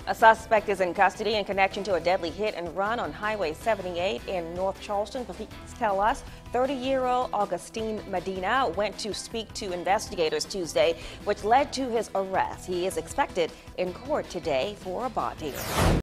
A suspect is in custody in connection to a deadly hit and run on Highway 78 in North Charleston. Police tell us 30-year-old Augustine Medina went to speak to investigators Tuesday, which led to his arrest. He is expected in court today for a bond hearing.